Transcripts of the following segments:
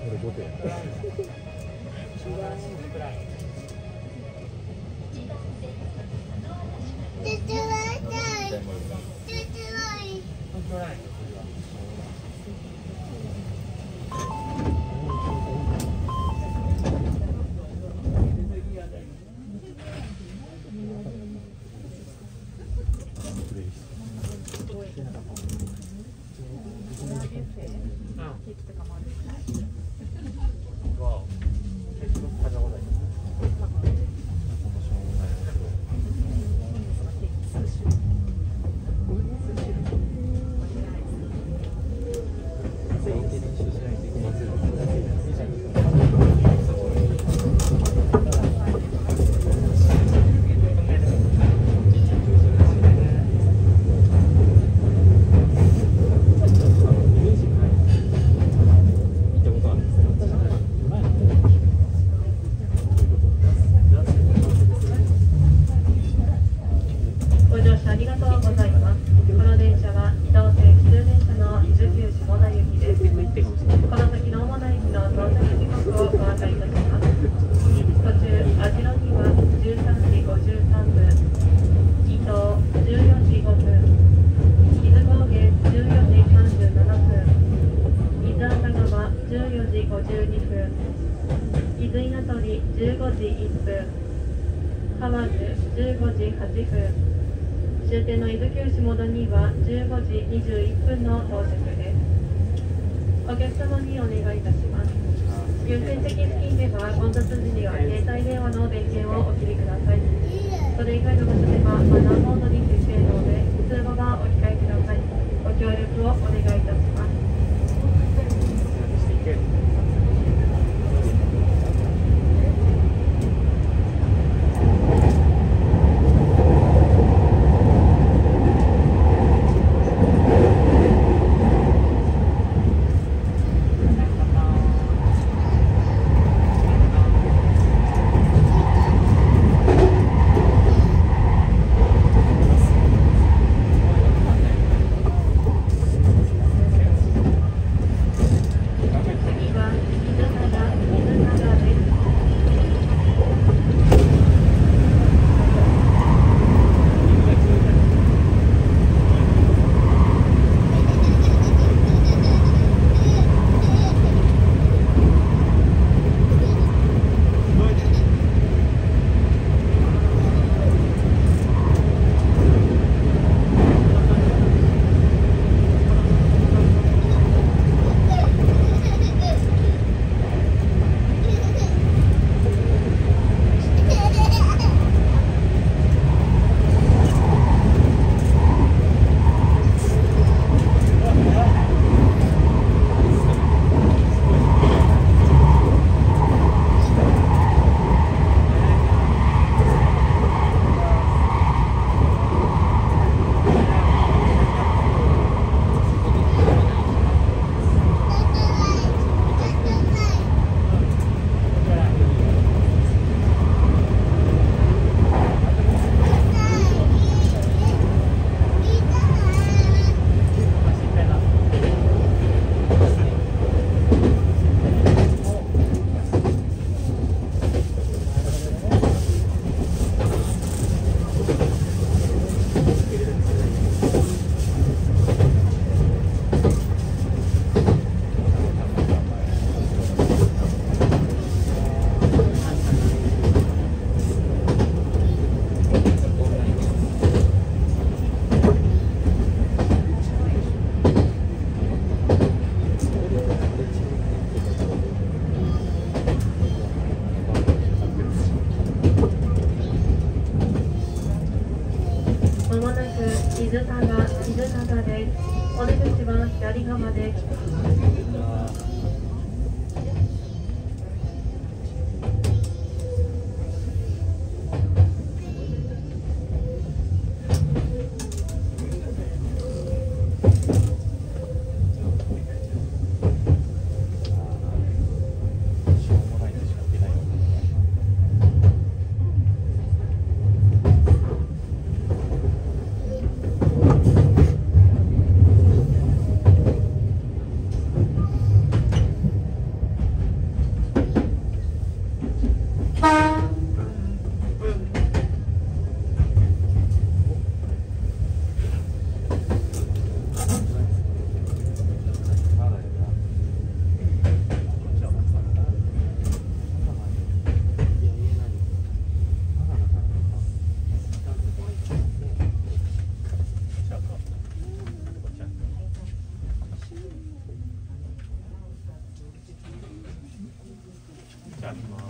俺5点。 終点の伊豆急下田には15時21分の到着です。お客様にお願いいたします。優先席付近では混雑時には携帯電話の電源をお切りください。それ以外の場所ではマナーモードに設定ので通路がお控えください。ご協力をお願いいたします。伊豆灘です。お出口は左側です。 じゃあ開けます。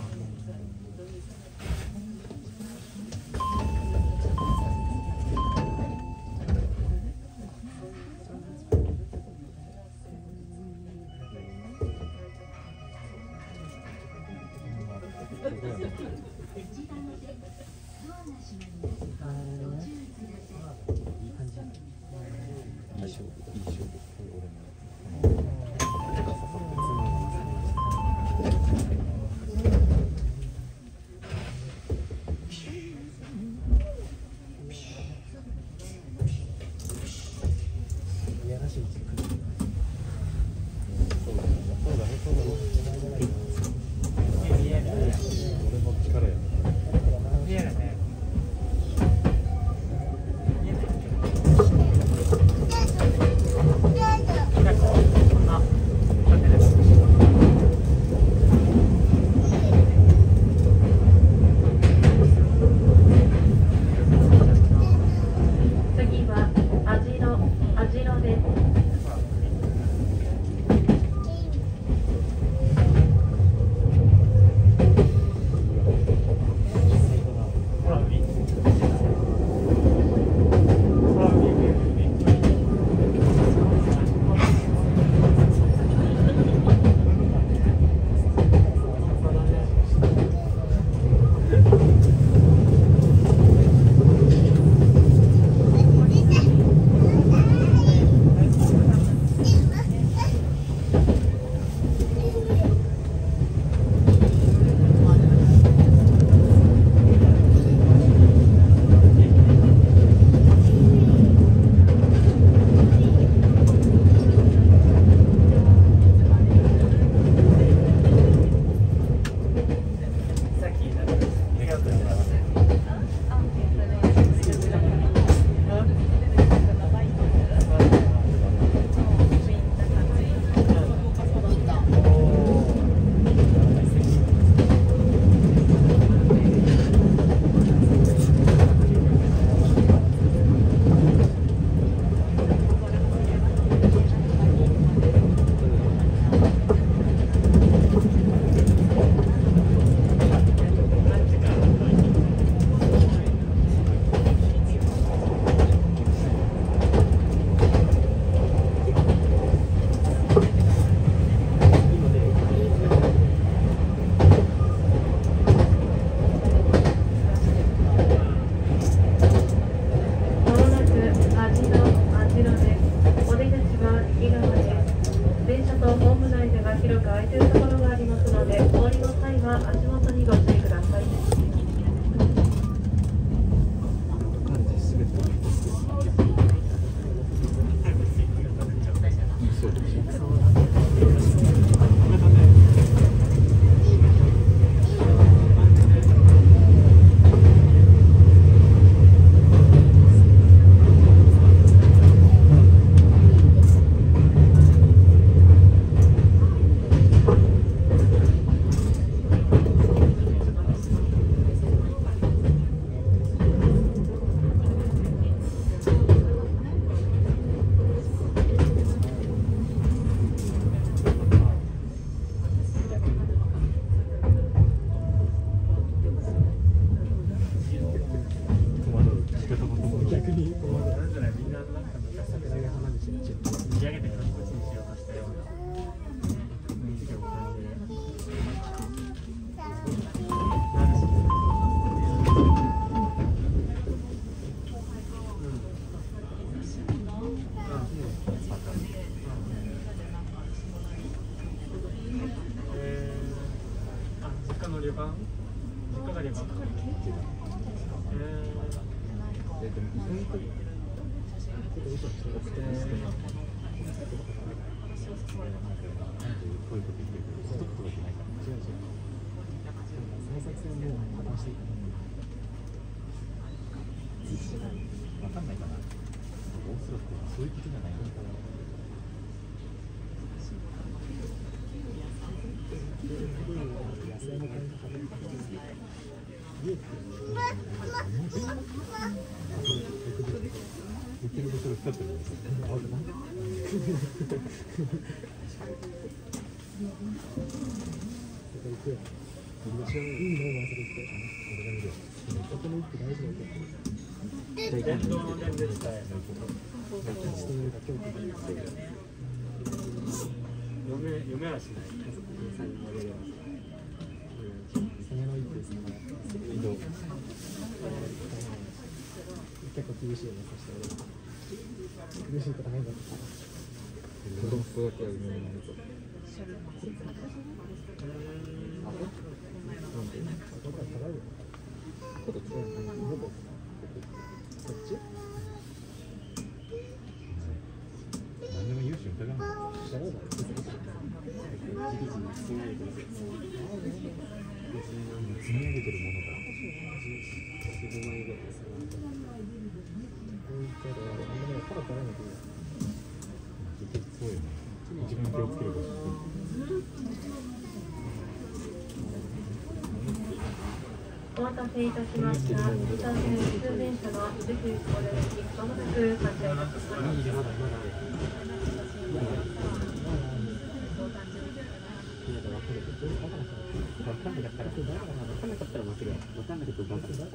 嫁はしない。結構厳しいよね、そして俺厳しいことないんだけど子供だけは夢になるとこっち何でも言うし疑うの積み上げてるものが15万円ぐらいですそうよね。一番気をつける場所。 お待たせいたしました。2車線普通電車の伊豆急行でまもなく発車いたします。分かんなかったら負ける。分かんなかったらバカだ。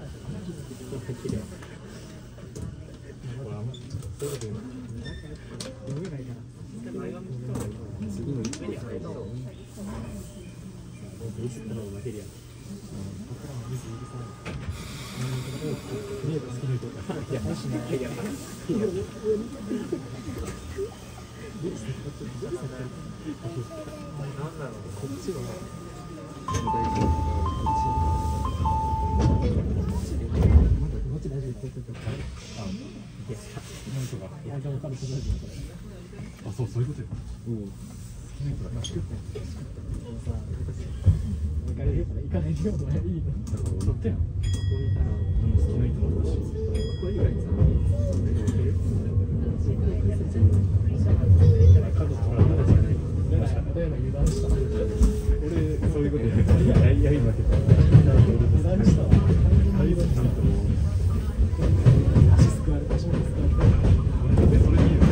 読めないから。次の一手に入ると。ミスったら負けるやん。ミス許さない。見えた好きな人が。いや、しない。いや、なんだろう。こっちは。まだ大丈夫。あ、そういうことよ。好きな人が助けて。行かれるから行かないでよとはいいの。乗ってよ。ここにいたら好きな人もいるし。これ以外にさ、家族とかまだじゃない。例えば油断した。俺そういうことやりまけど。油断したわ。油断したわ。足すくわれた足もすくわれた。それいいよ。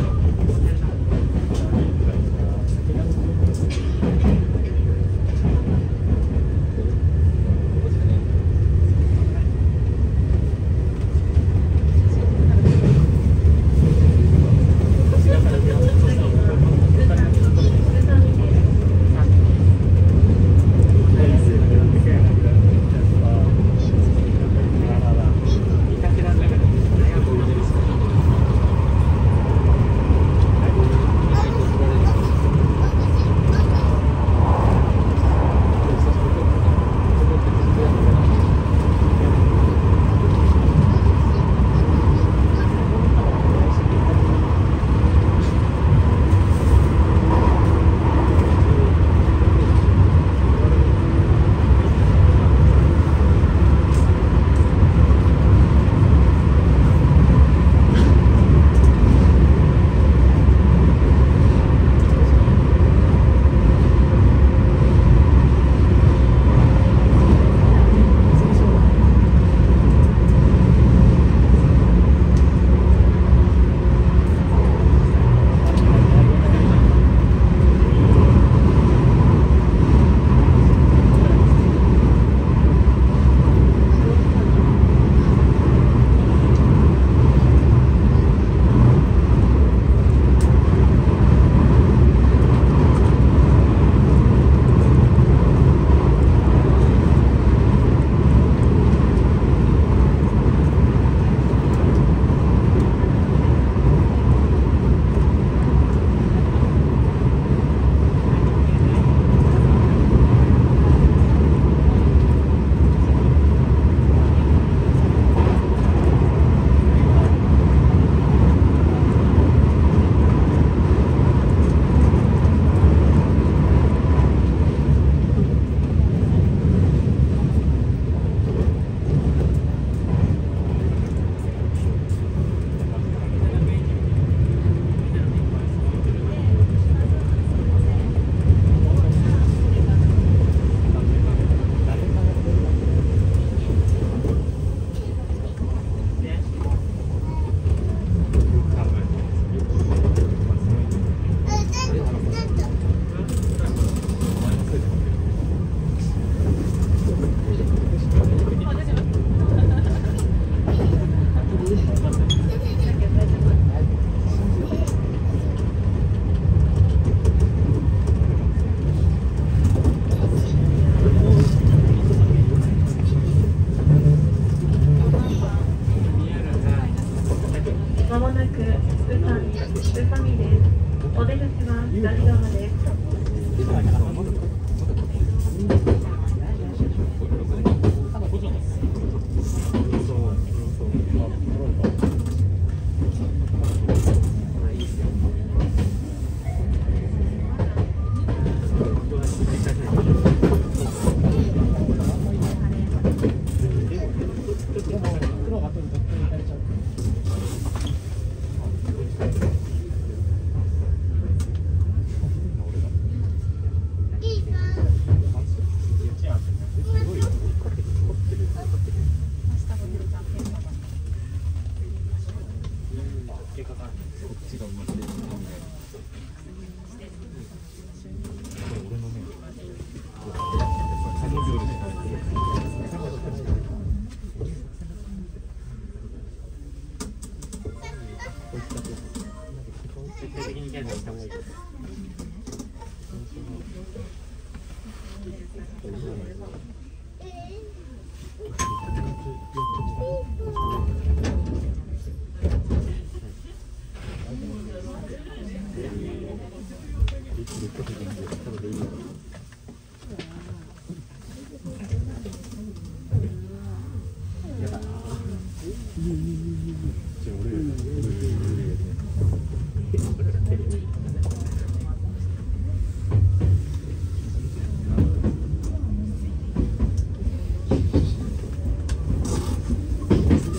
ちょっと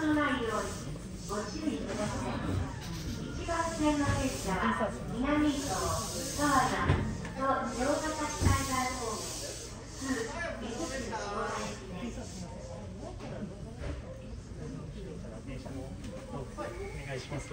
のないようにご注意ください。1番線の列車は南伊東、川田と城ヶ崎海岸方面、通伊豆市下田駅です。 お願いします。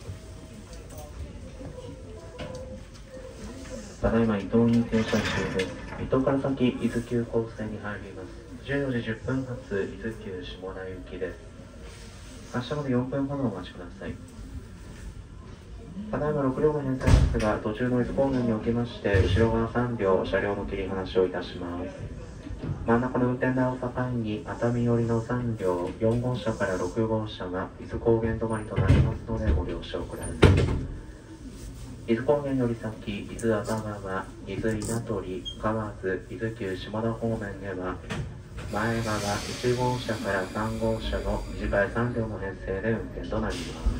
ただいま伊東に停車中です。伊東から先、伊豆急行線に入ります。14時10分発、伊豆急下田行きです。発車まで4分ほどお待ちください。ただいま6両の編成ですが、途中の伊豆高原におきまして、後ろ側3両、車両の切り離しをいたします。真ん中の運転台を境に、熱海寄りの3両、4号車から6号車が伊豆高原止まりとなりますので、ご了承ください。伊豆高原より先、伊豆熱川、伊豆稲取、河津、伊豆急下田方面へは、前側1号車から3号車の短い3両の編成で運転となります。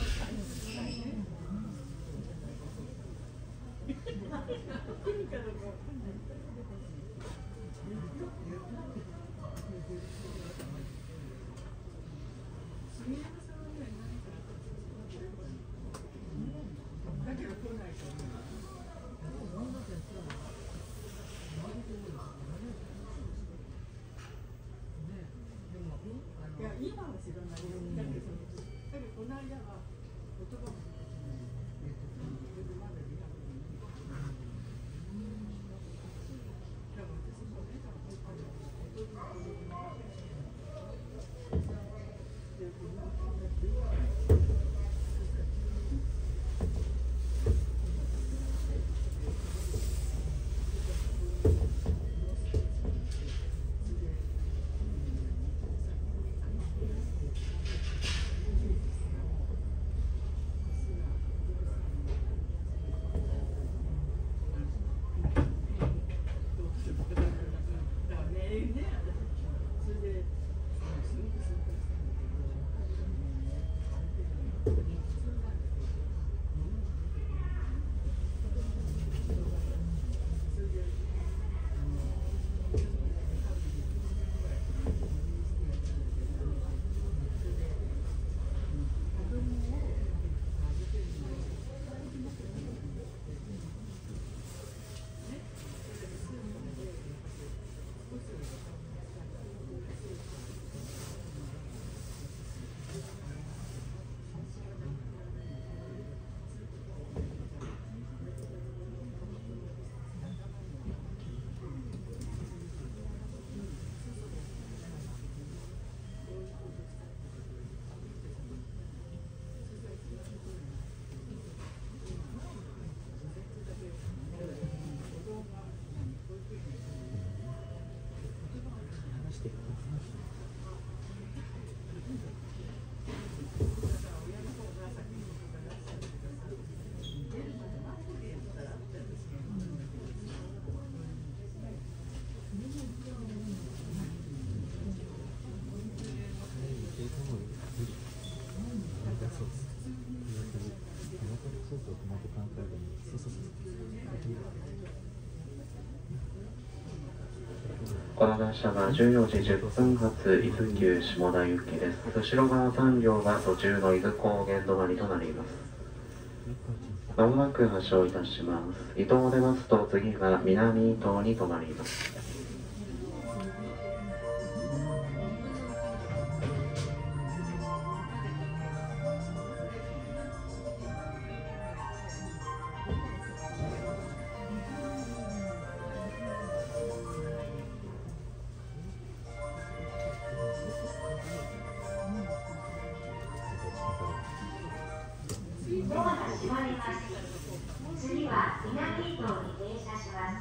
この電車は14時10分発伊豆急下田行きです。後ろ側3両が途中の伊豆高原止まりとなります。まもなく発車をいたします。伊東を出ますと次は南伊東に止まります。 ドアが閉まります。次は南伊東に停車します。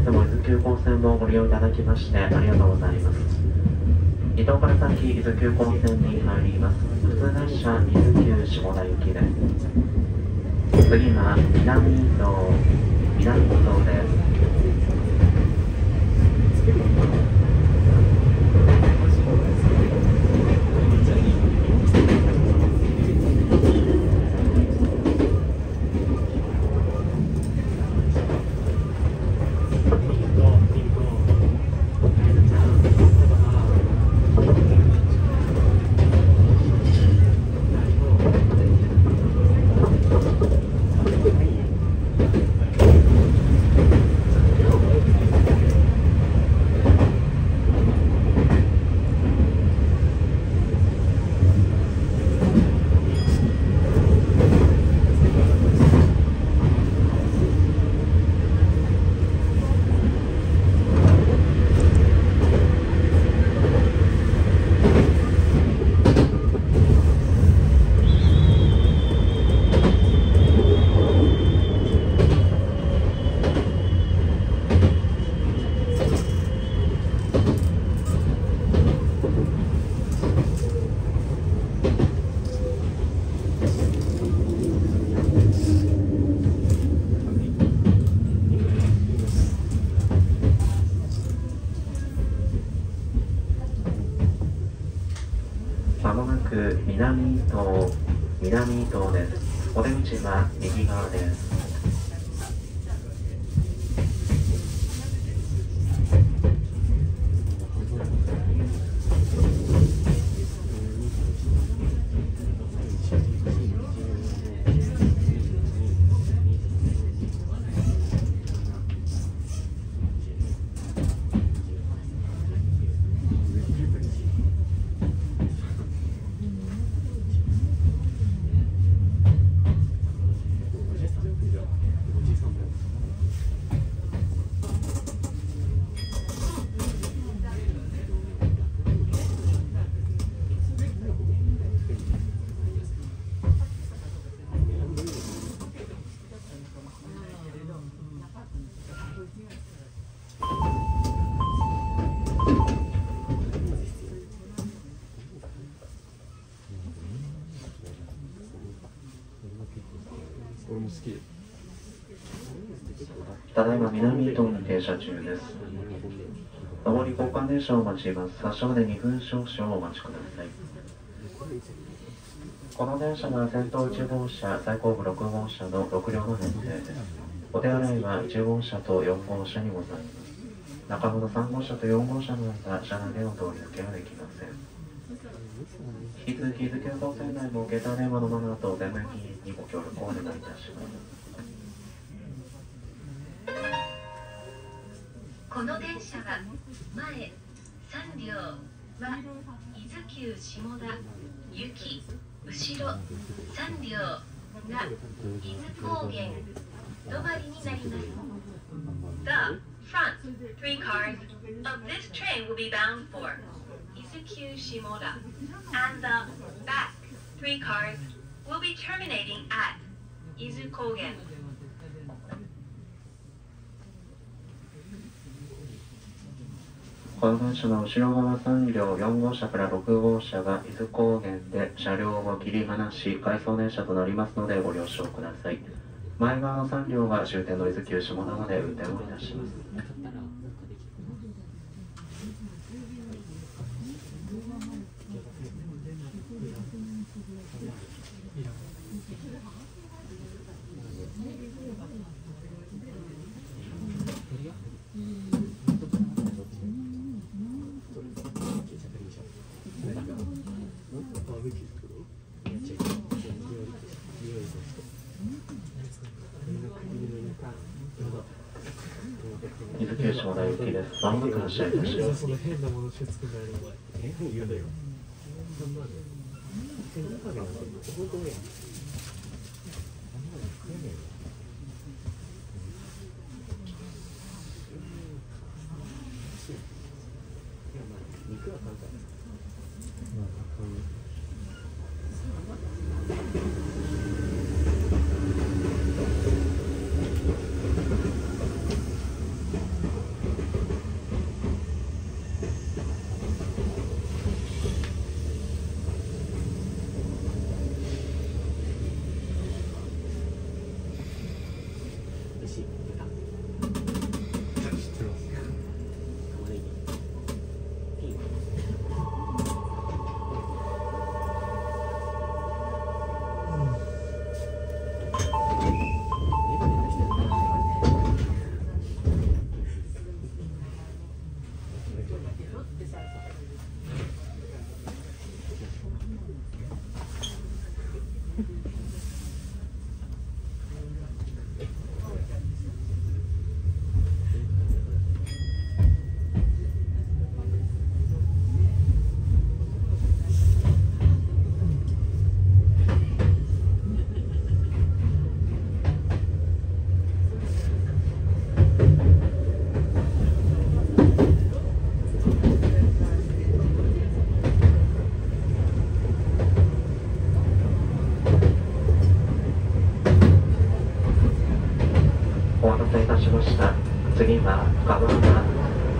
ても伊豆急行線もご利用いただきましてありがとうございます。伊東から先伊豆急行線に入ります。普通列車伊豆急下田行きです。次は南伊東です。南伊東です。お出口は右側です。ただいま南伊東に停車中です。上り交換電車を待ちます。発車まで2分少々お待ちください。この電車は先頭1号車、最後部6号車の6両の編成です。お手洗いは1号車と4号車にございます。中ほど3号車と4号車の間、車内での通り抜けはできません。引き続き伊豆急行線内も携帯電話のマナーと電話機にご協力をお願いいたします。 この電車は前3両は伊豆急下田行き、後ろ3両が伊豆高原止まりになります。The front 3 cars of this train will be bound for 伊豆急下田 and the back 3 cars will be terminating at 伊豆高原。 この電車の後ろ側3両4号車から6号車が伊豆高原で車両を切り離し回送電車となりますのでご了承ください。前側の3両が終点の伊豆急下田まで運転をいたします。伊豆急下田行きです。まもなく発車いたします。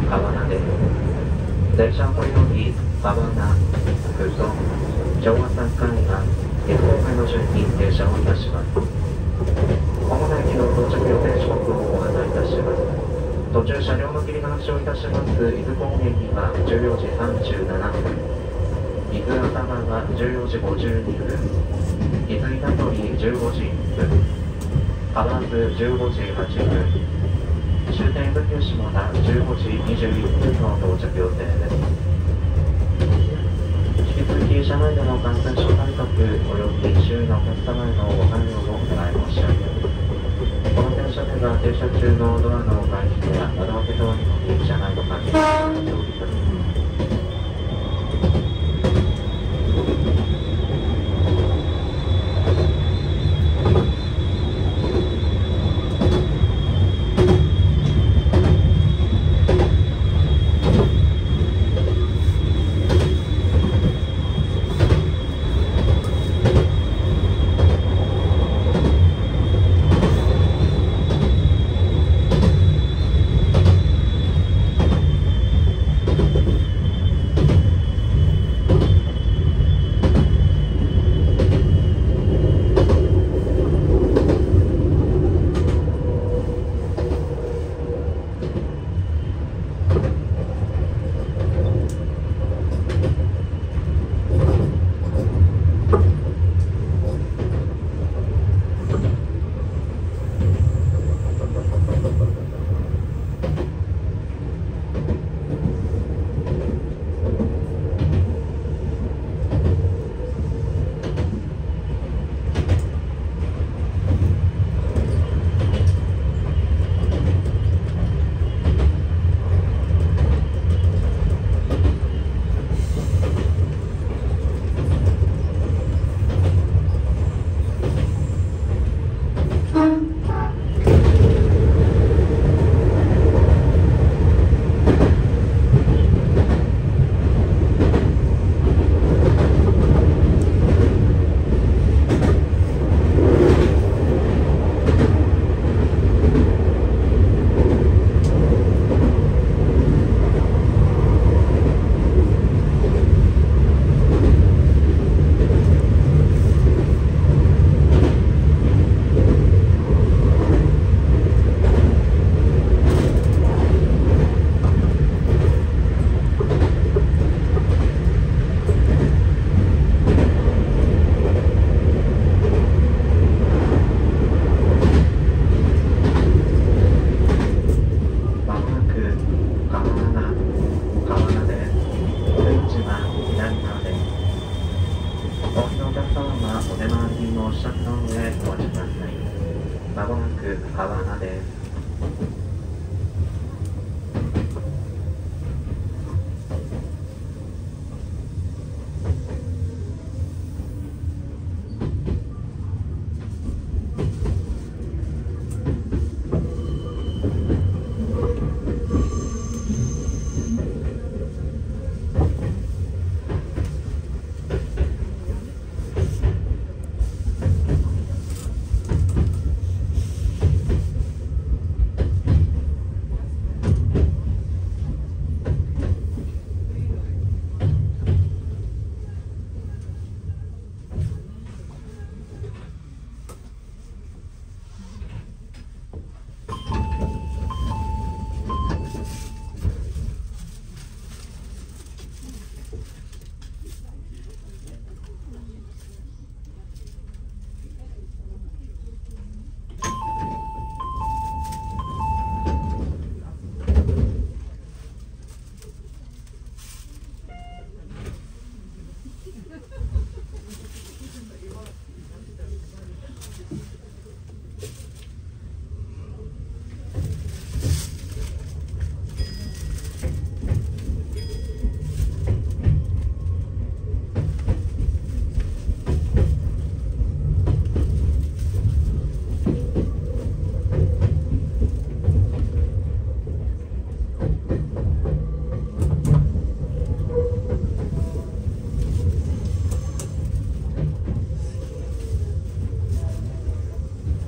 川名です。電車をより川名、福都、昭和3回が1方面の順に停車をいたします。主な駅の到着予定時刻をご案内いたします。途中車両の切り離しをいたします伊豆高原には14時37分、伊豆熱川は14時52分、伊豆板取15時1分、河津15時8分、終点伊豆急下田15時21分の到着予定です。引き続き車内での感染症対策および周囲のお客様へのご配慮をお願い申し上げます。この電車では停車中のドアの開閉や窓開け等により車内の換気を行っております。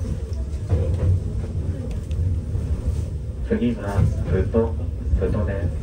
次はふとです。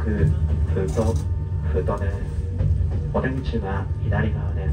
ふとです。お出口は左側です。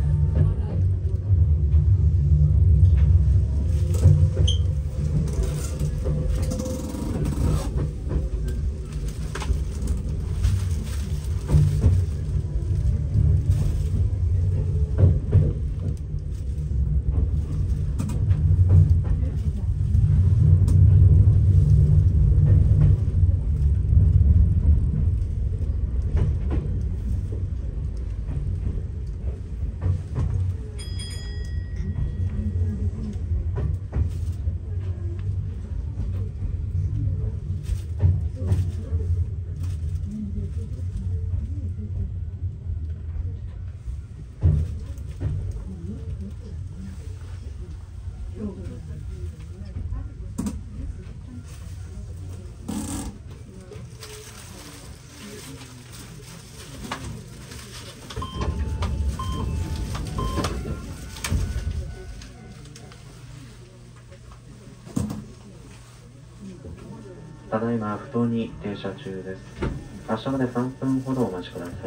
ただいま不当に停車中です。発車まで3分ほどお待ちください。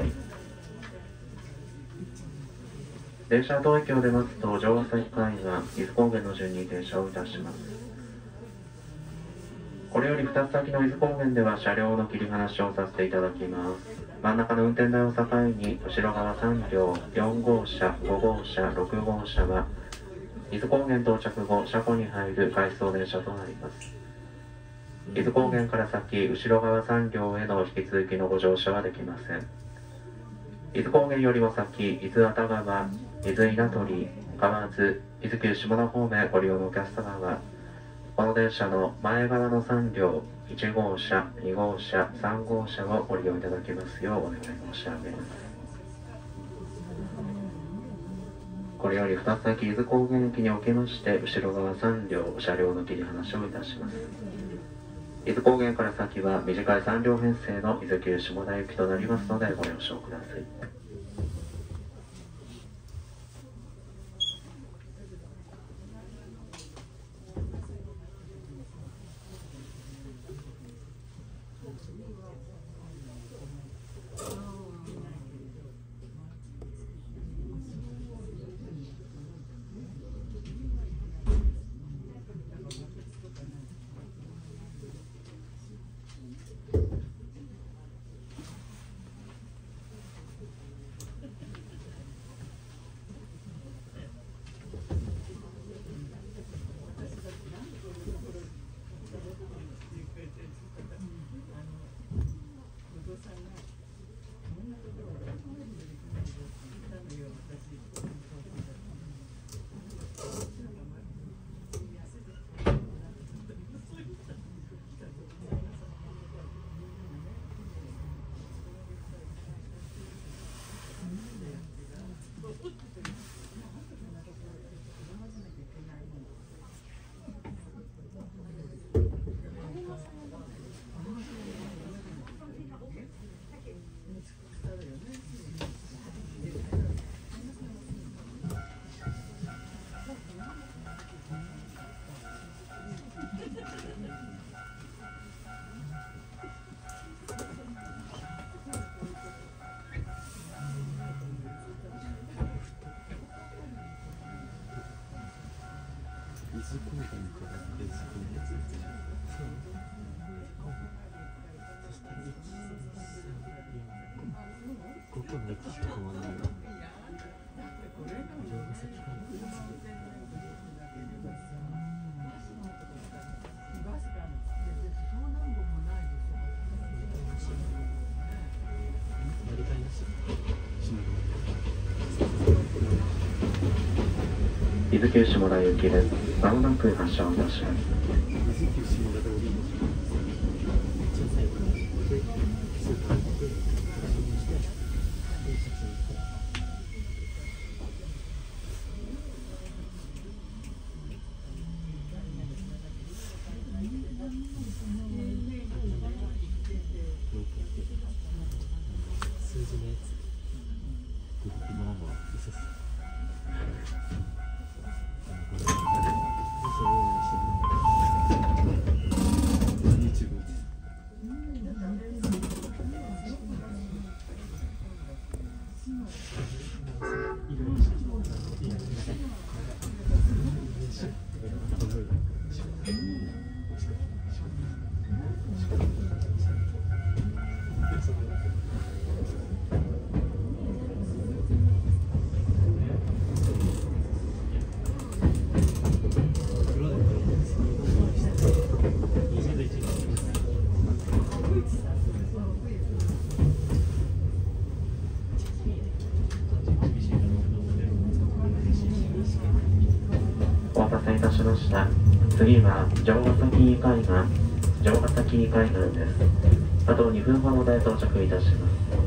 電車当駅を出ますと、城ヶ崎間は伊豆高原の順に停車をいたします。これより2つ先の伊豆高原では車両の切り離しをさせていただきます。真ん中の運転台を境に、後ろ側3両、4号車、5号車、6号車は、伊豆高原到着後、車庫に入る回送電車となります。伊豆高原から先、後ろ側3両への引き続きのご乗車はできません。伊豆高原よりも先、伊豆熱川、伊豆稲取、河津、伊豆急下田方面ご利用のお客様は、この電車の前側の3両、1号車、2号車、3号車をご利用いただきますようお願い申し上げます。これより2つ先、伊豆高原駅におきまして、後ろ側3両、車両の切り離しをいたします。伊豆高原から先は短い3両編成の伊豆急下田行きとなりますのでご了承ください。伊豆急下田行きです。まもなく発車をいたします。 次は城ヶ崎海岸です。あと2分ほどで到着いたします。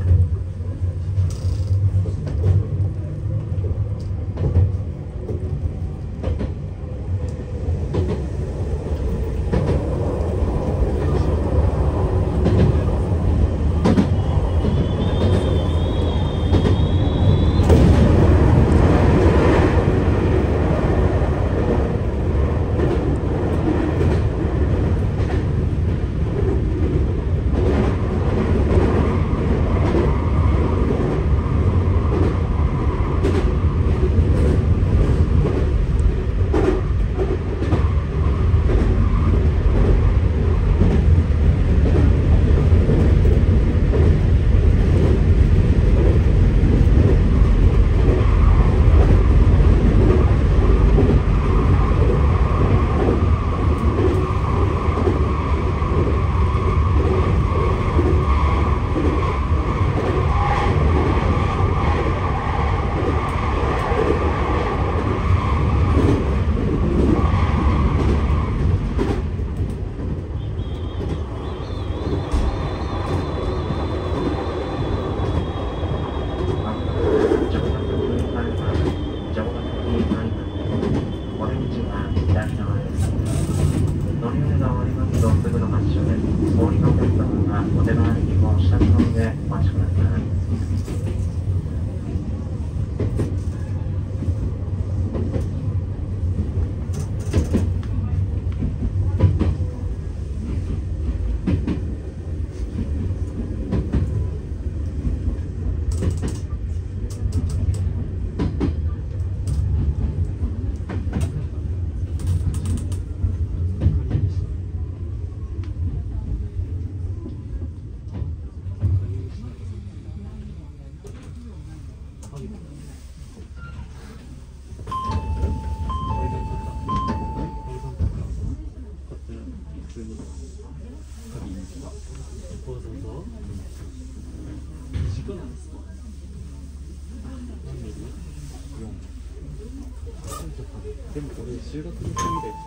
でもこれ修学旅行以来って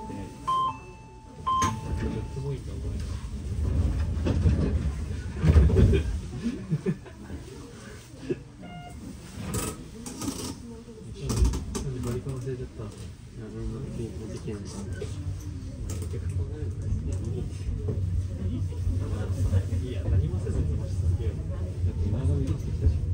すごいんだバリカン忘れちゃった。いや、俺も持ってきてないし。いや、何もせずに飛ばし続けよう。だって前髪できてきたし。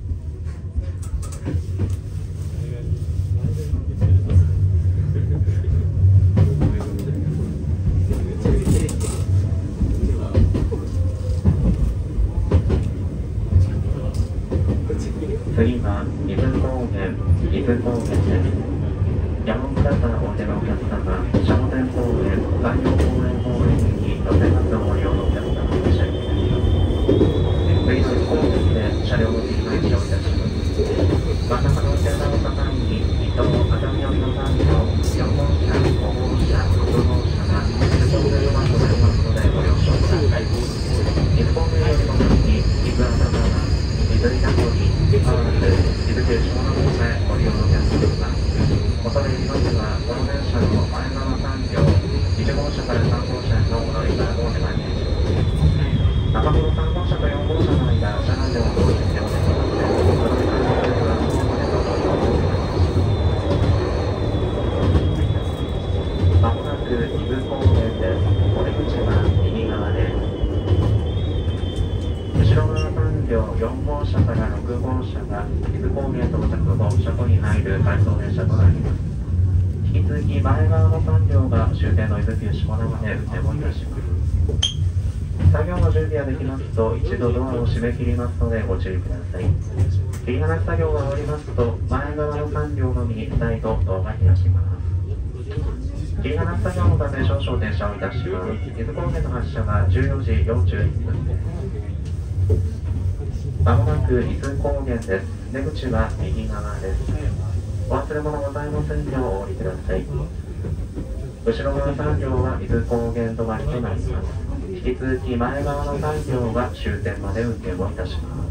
次は伊豆高原です。山本からお出のお客様、シャモテン公園、海洋公園方面に路線バスをご利用のお客様いらっしゃいます。次の飛行機で車両を切り替えをいたします。真ん中の線路の境に、伊東熱海寄りの3両、4号車、5号車、6号車が、伊豆方面を待ちますのでご了承ください。伊豆方面よりも先に、伊豆熱川、伊豆稲取、パワーズ、伊豆急下の方面ご利用のお客様。恐れ入りますが、この電車の前側3両、1号車から3号車へのお乗り換えをお願いします。中頃3号車と4号車の間、車内では同時にお願いしますので、お乗り換えのお客はそのまでのご利用をお願いします。まもなく伊豆高原です。お出口は右側です。後ろ側3両、4号車から6号車が伊豆高原到着後、車庫に入る回送電車となります。引き続き前側の3両が終点の伊豆急下田まで運転をいたします。作業の準備ができますと、一度ドアを閉め切りますのでご注意ください。切り離し作業が終わりますと、前側の3両のみ再度ドアが開きます。切り離し作業のため少々停車をいたします。伊豆高原の発車が14時41分です。まもなく伊豆高原です。出口は右側です。お忘れ物ございませんようお降りください。後ろ側3両は伊豆高原止まりとなります。引き続き前側の3両が終点まで運転をいたします。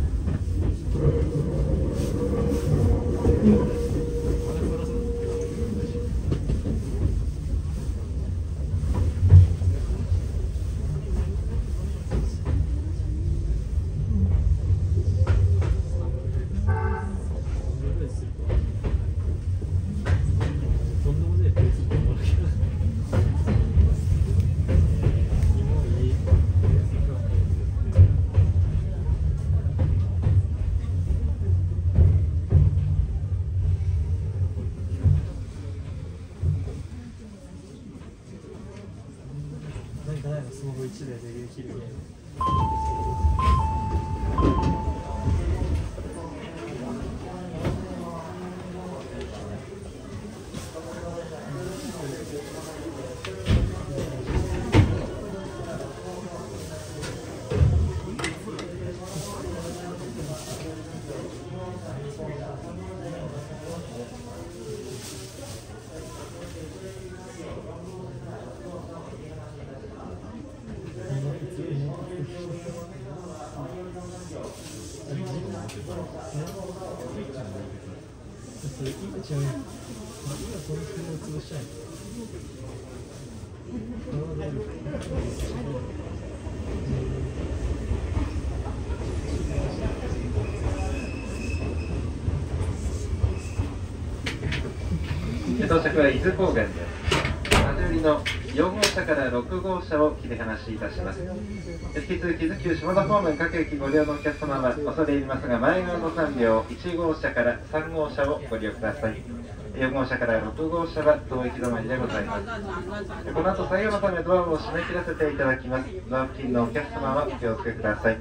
到着は伊豆高原です。端売りの4号車から6号車を切り離しいたします。引き続き伊豆急下田方面各駅ご利用のお客様は恐れ入りますが、前側の3両1号車から3号車をご利用ください。4号車から6号車は当駅止まりでございます。この後作業のためドアを閉め切らせていただきます。ドア付近のお客様はお気をつけください。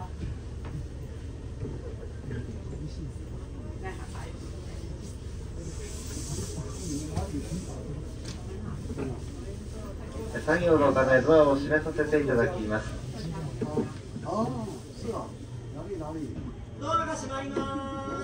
作業のためドアを閉めさせていただきます。 ドアが閉まります。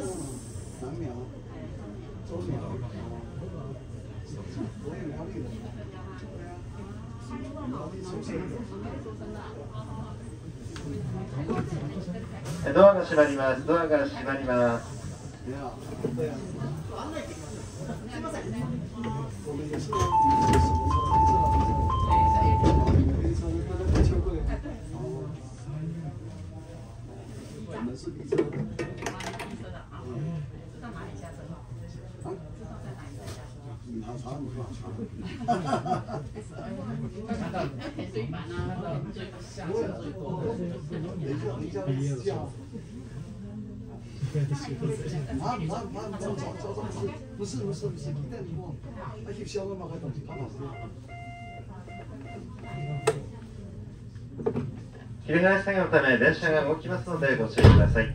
ドアが閉まります。ドアが閉まります。切り替え作業のため電車が動きますのでご注意ください。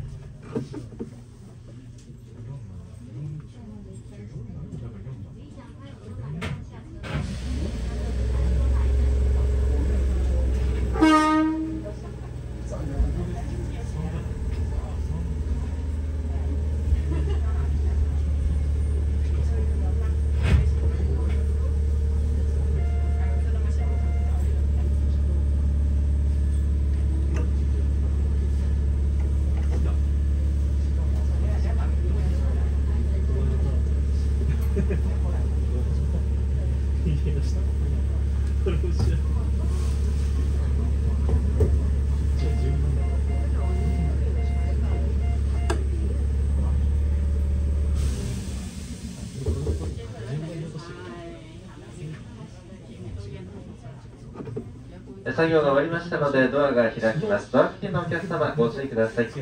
作業が終わりましたのでドアが開きます。ドア付近のお客様ご注意ください。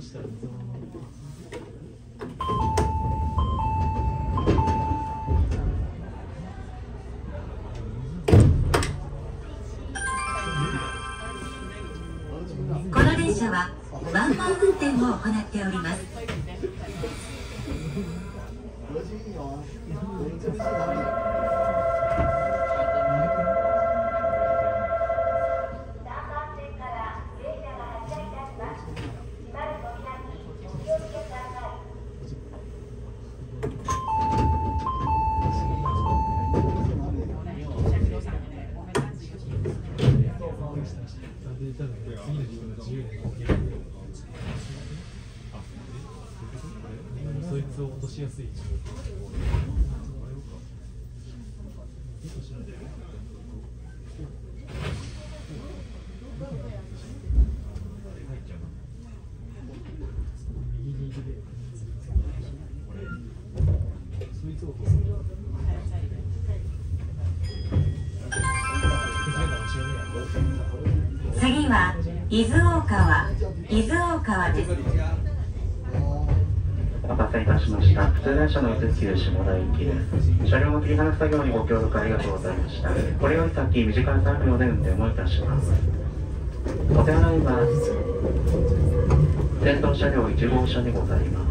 この電車はワンマン運転を行っております。 そいつを落としやすい。 次は伊豆大川です。 お待たせいたしました。普通電車の伊豆急下田行きです。車両の切り離す作業にご協力ありがとうございました。これより先短い3秒で運転をいたします。 お手洗いは先頭車両1号車にございます。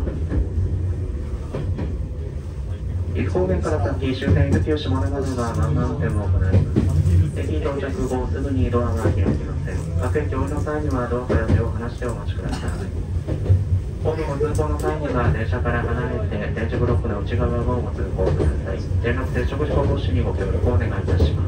岐阜方面から先、終点伊豆急下根まではワンマン運転を行います。駅到着後、すぐにドアが開きません。各駅降りの際にはドアから手を離してお待ちください。ホームご通行の際には電車から離れて電池ブロックの内側をご通行ください。転落接触事故防止にご協力をお願いいたします。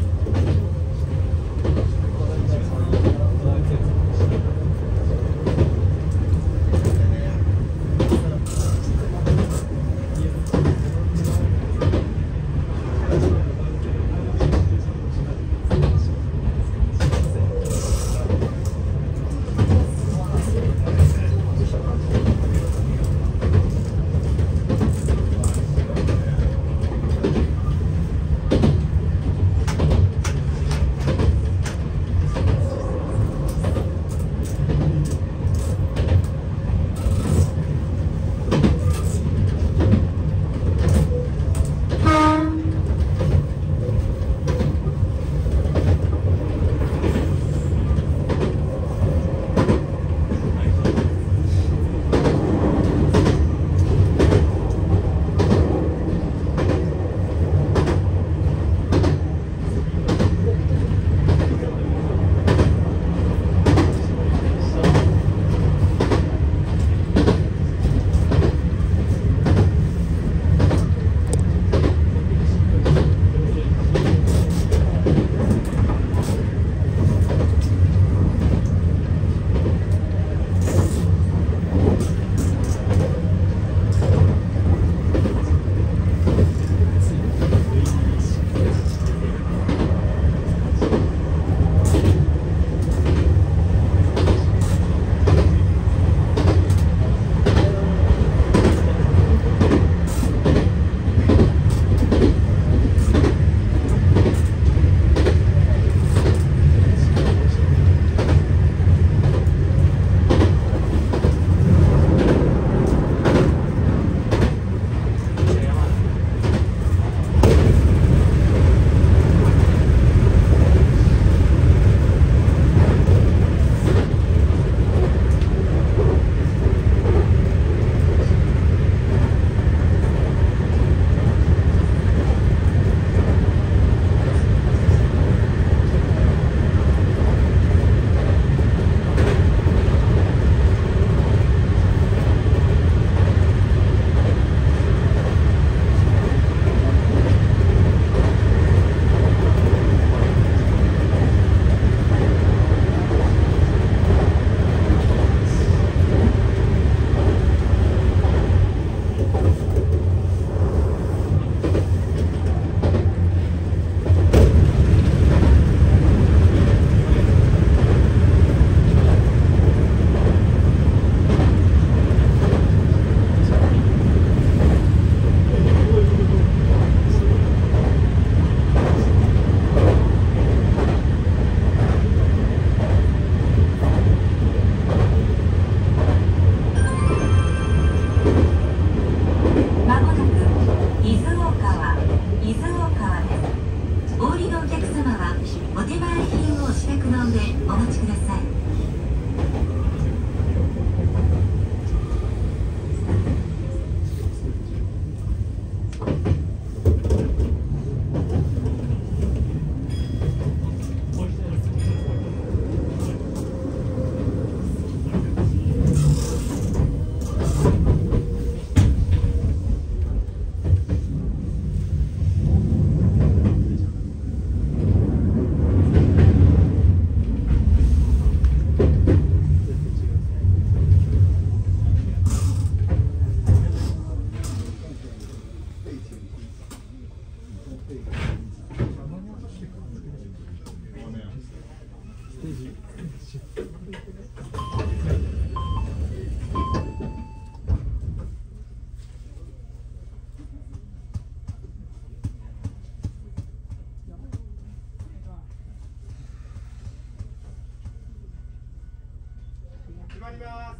ります。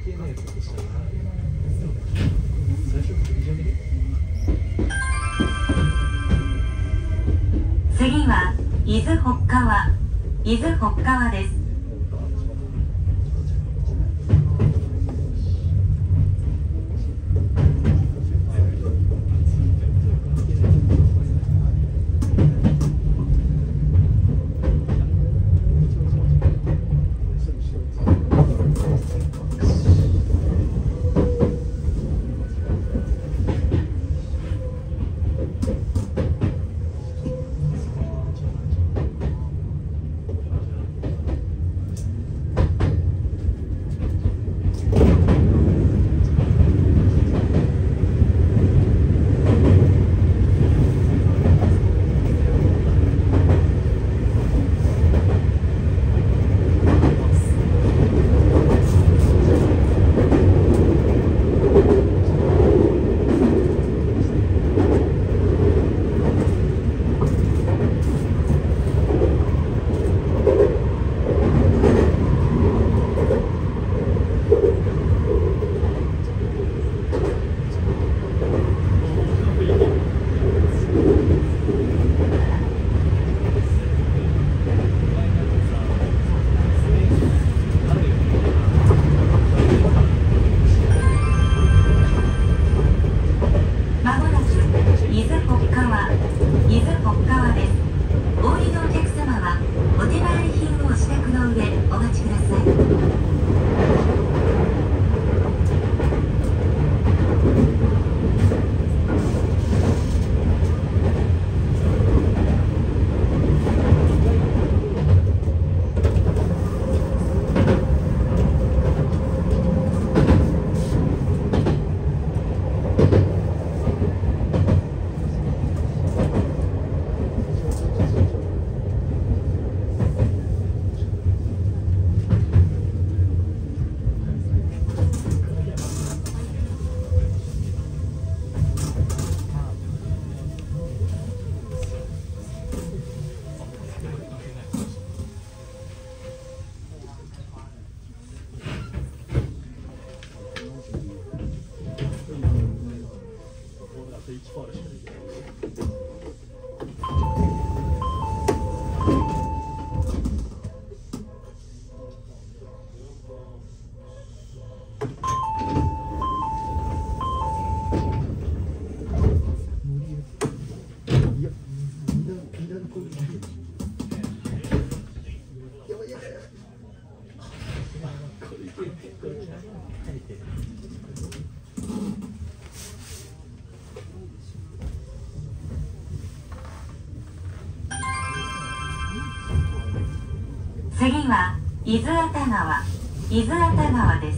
系のやつでしたね。最初振りじゃねえ。 次は伊豆北川です。次は伊豆熱川です。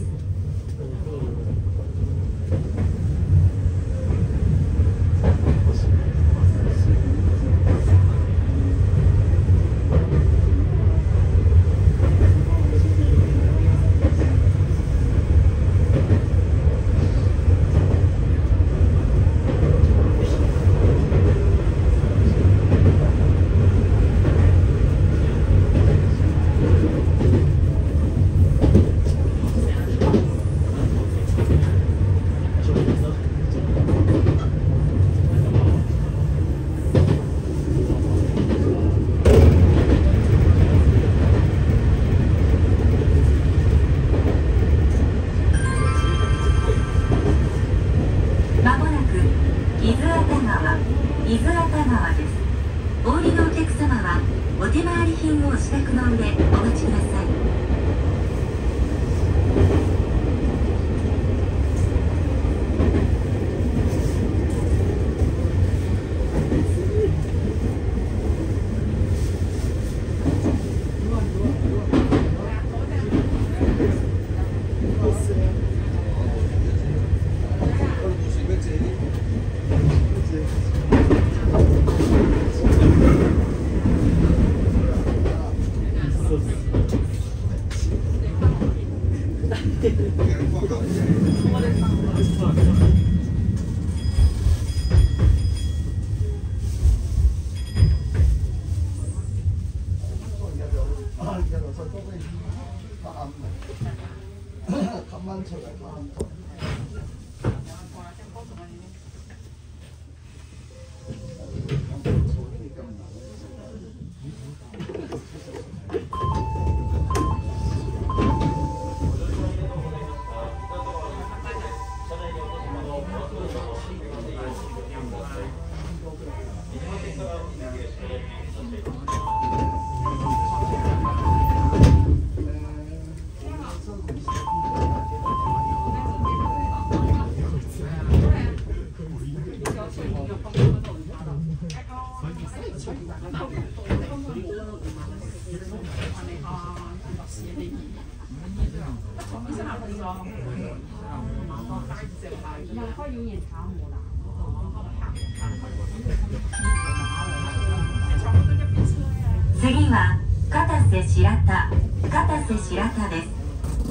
次は片瀬白田です。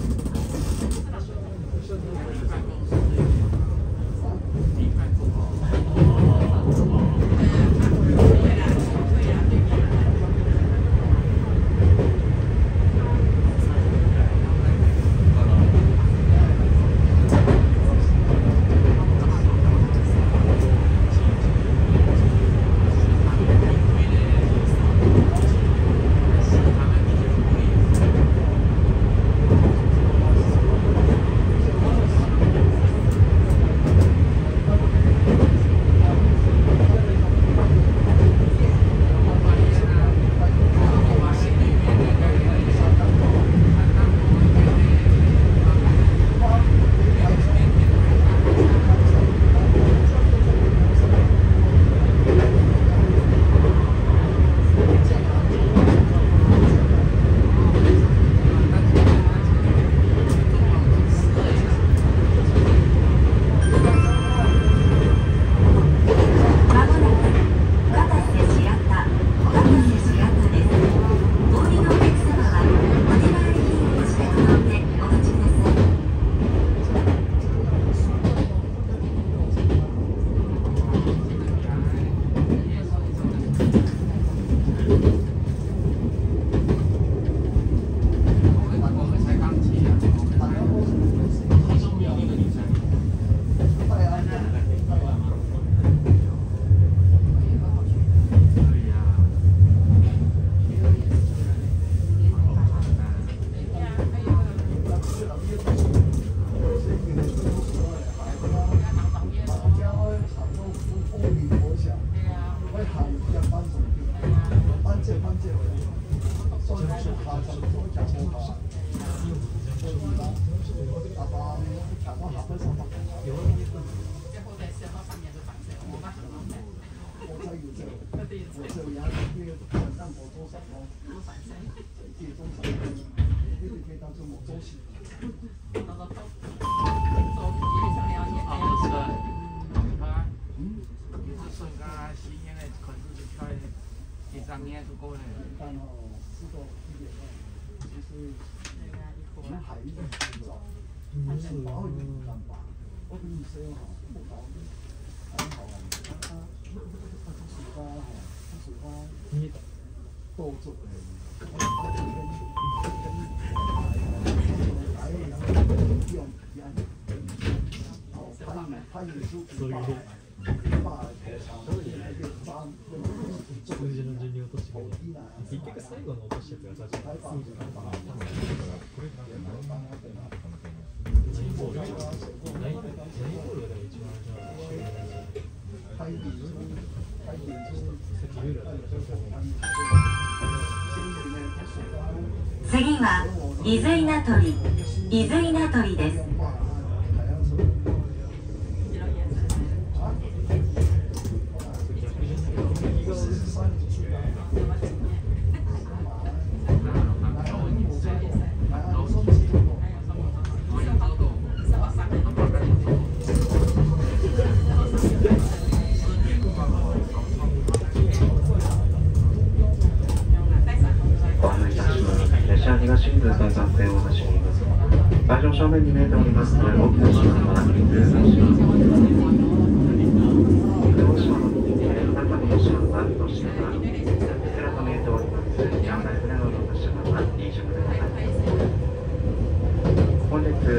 結局最後の落としやつが確かにそうじゃないかな。これ何ボールがでも一番じゃあ次は伊豆稲取です。 会場正面に見えております大きな島は伊豆大島の右手中の島はとしてはうっすらと見えております山内船の島は20名本日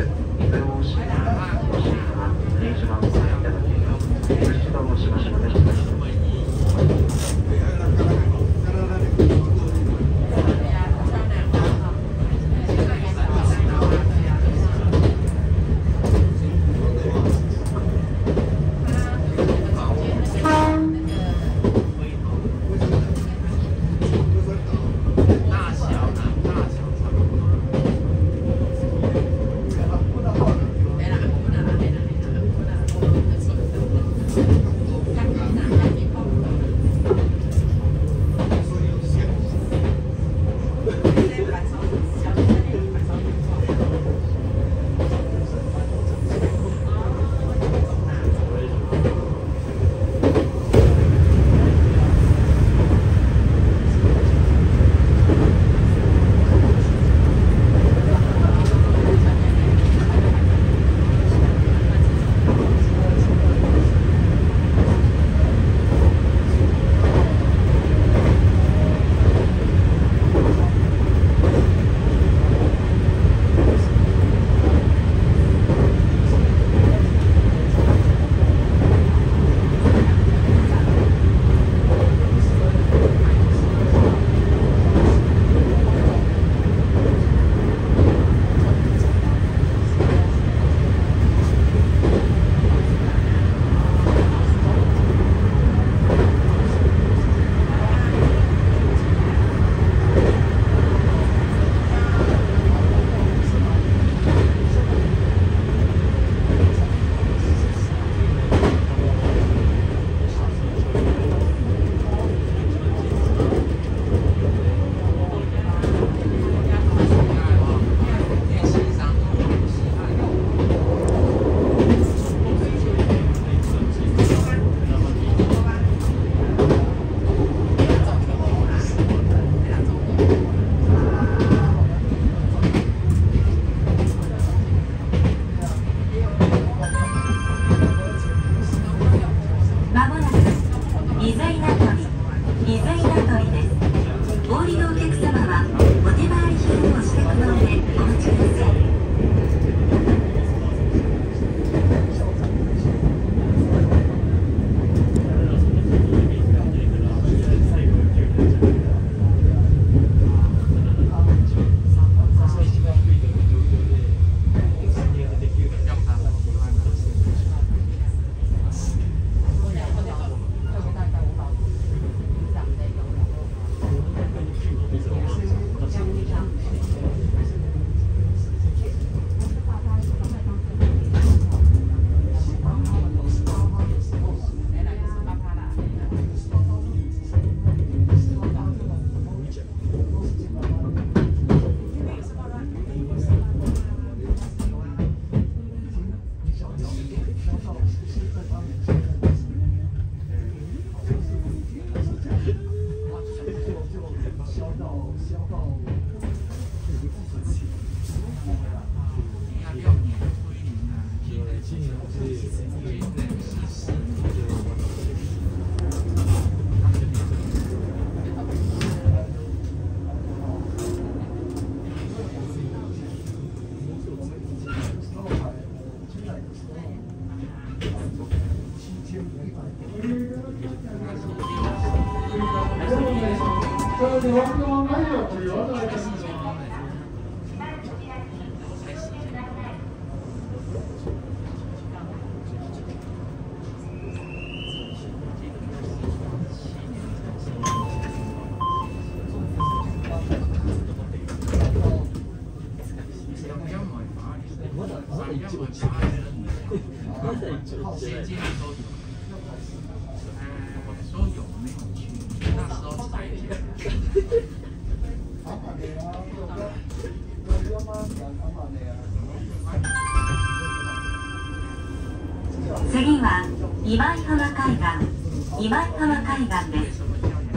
次は今井浜海岸です。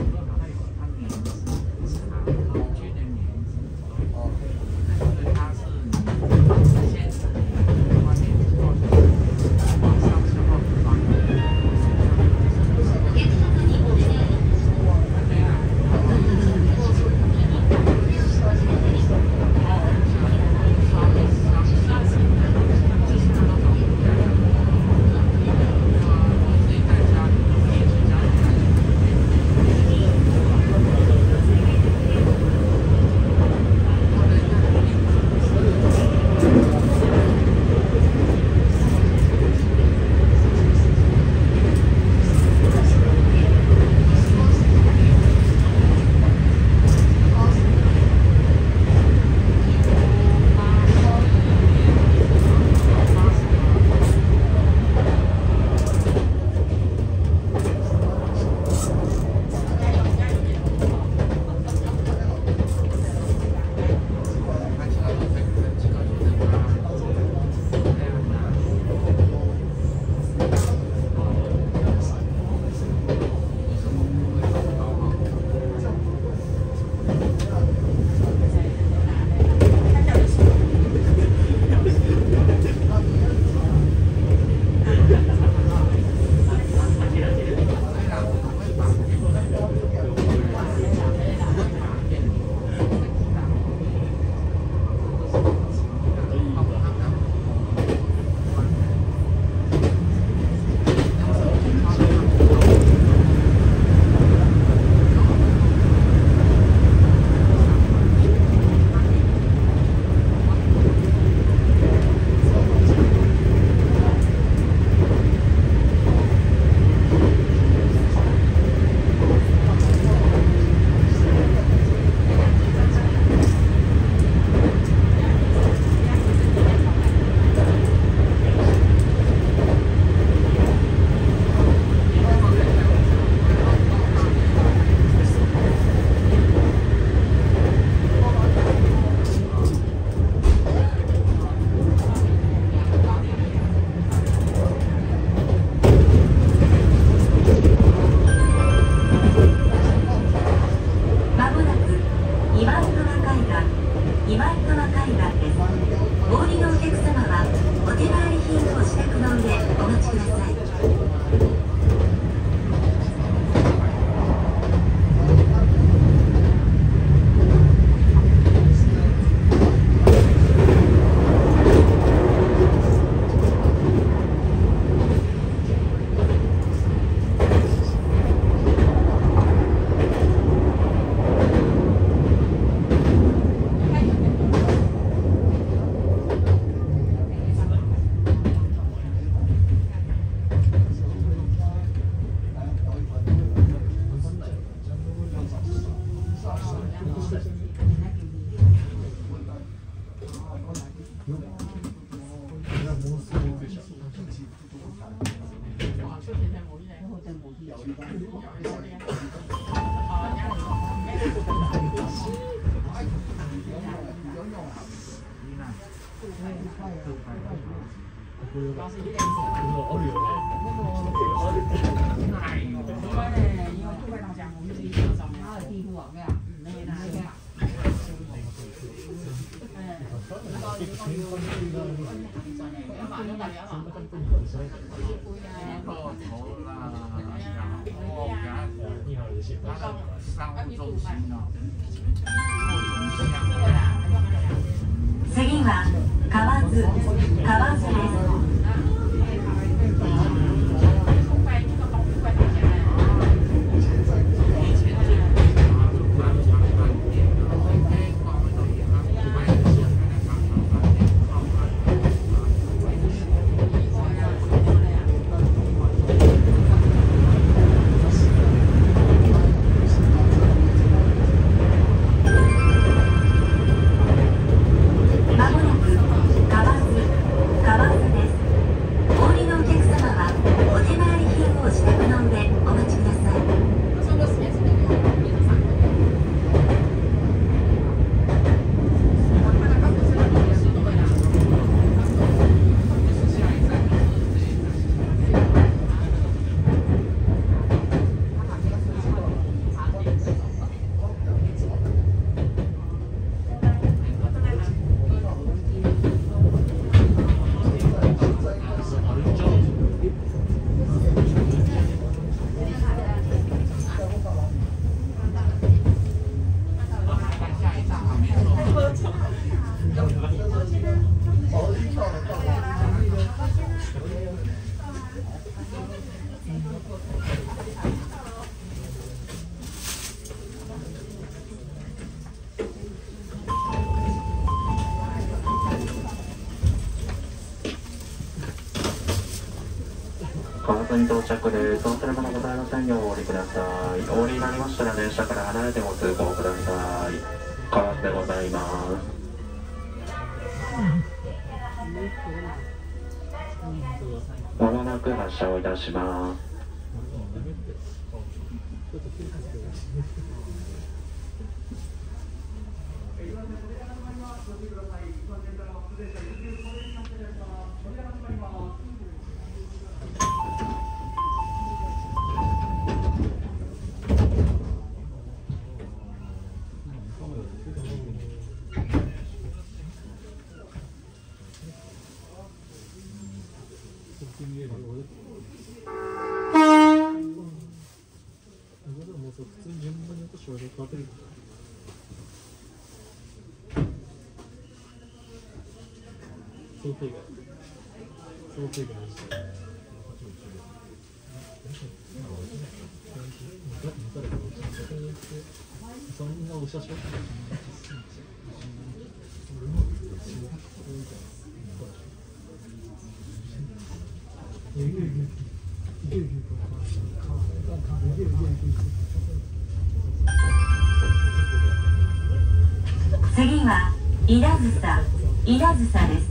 次は河津です。 発に到着です。忘れ物ございませんようお降りください。お降りになりましたら電車から離れてご通行ください。カラスでございます。まもなく発車をいたします。 普通に順番に落としは変わってる。想定外そんなおしゃしょ次は伊良梓です。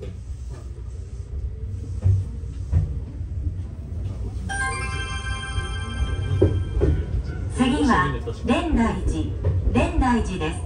次は蓮台寺です。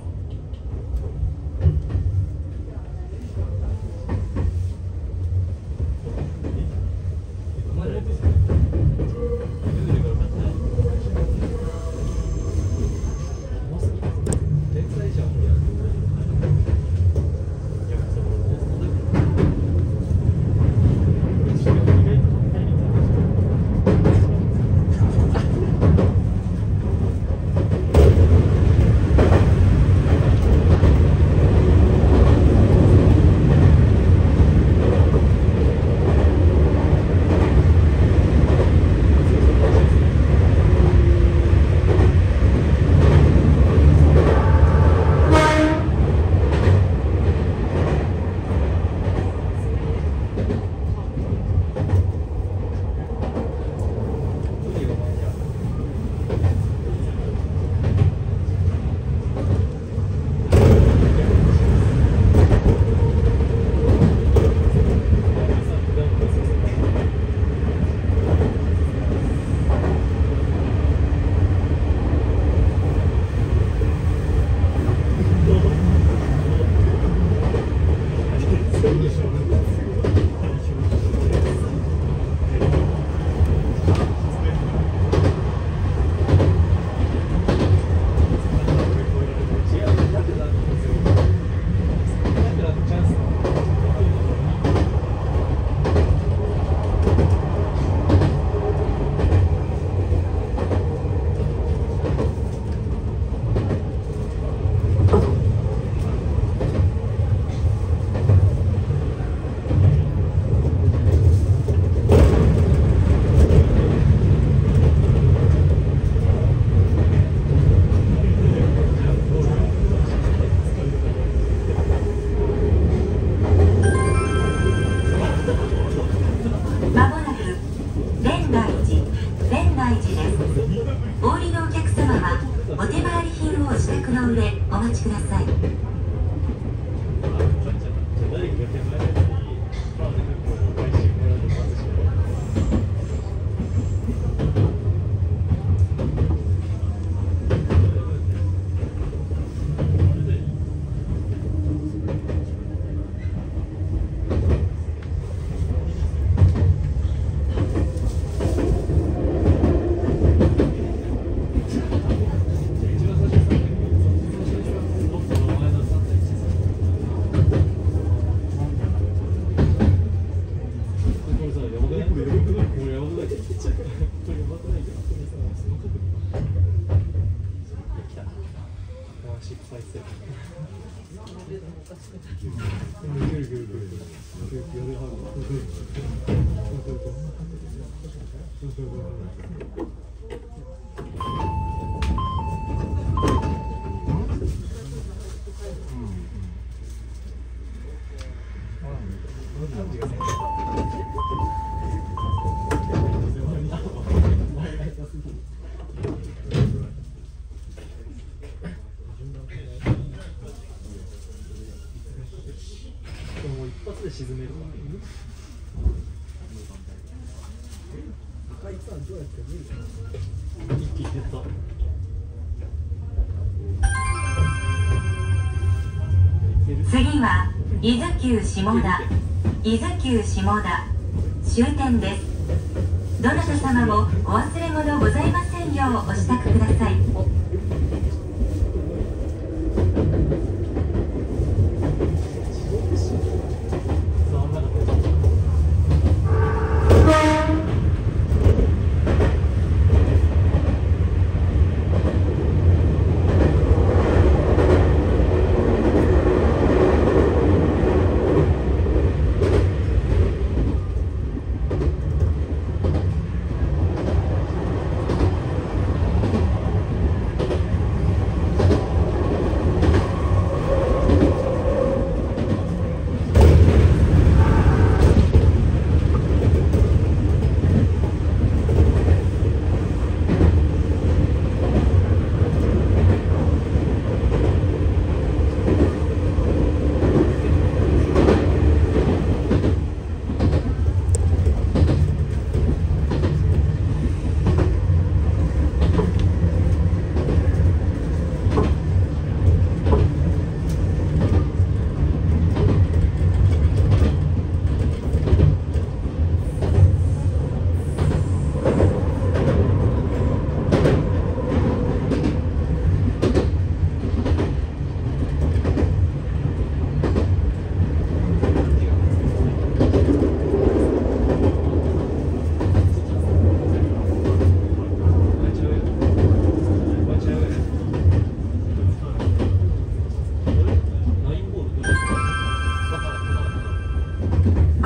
沈めるわ。あいつはどうやって見るの？一気に出た。 次は伊豆急下田終点です。どなた様もお忘れ物ございませんようお支度ください。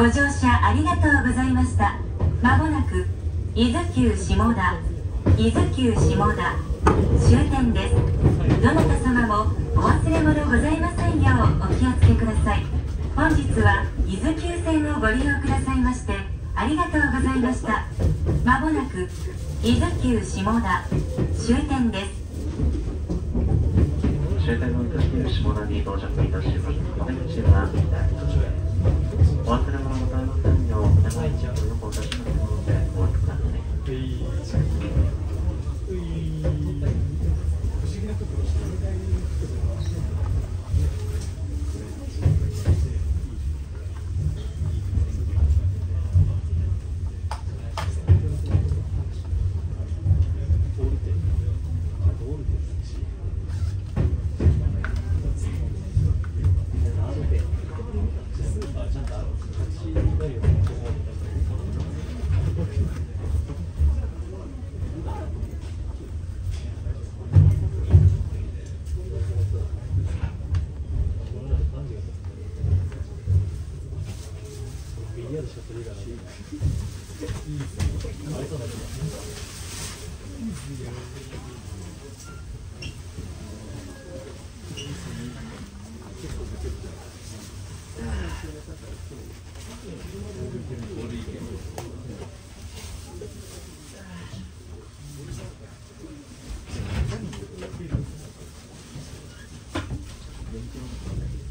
ご乗車ありがとうございました。まもなく伊豆急下田終点です。どなた様もお忘れ物ございませんようお気をつけください。本日は伊豆急線をご利用くださいましてありがとうございました。まもなく伊豆急下田終点です。 終点の伊豆急下田に到着いたします。お出口は左です。お忘れ物ございませんようお願いします。ごいたしますのでお待ちください。 勉強